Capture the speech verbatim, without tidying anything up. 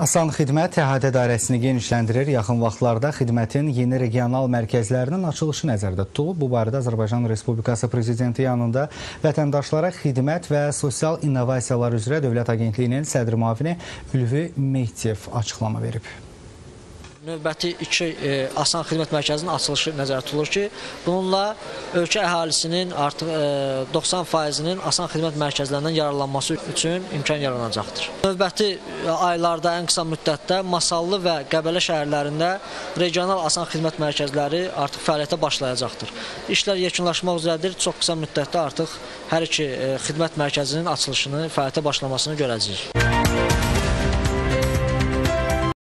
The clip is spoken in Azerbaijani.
Asan Xidmət əhatə dairəsini genişləndirir. Yaxın vaxtlarda xidmətin yeni regional mərkəzlərinin açılışı nəzərdə tutulub. Bu barədə Azərbaycan Respublikası Prezidenti yanında vətəndaşlara xidmət və sosial innovasiyalar üzrə Dövlət Agentliyinin sədr müavini Ülvi Mehdiyev açıqlama verib. Növbəti iki e, Asan Xidmət Mərkəzinin açılışı nəzərdə tutulur ki, bununla ölkə əhalisinin artıq e, doxsan faizinin Asan Xidmət Mərkəzlərindən yararlanması üçün imkan yaranacaqdır. Növbəti aylarda, ən qısa müddətdə Masallı və Qəbələ şəhərlərində regional Asan Xidmət Mərkəzləri artıq fəaliyyətə başlayacaqdır. İşlər yekunlaşmaq üzrədir. Çox qısa müddətdə artıq hər iki e, xidmət mərkəzinin açılışını, fəaliyyətə başlamasını görəcəyik.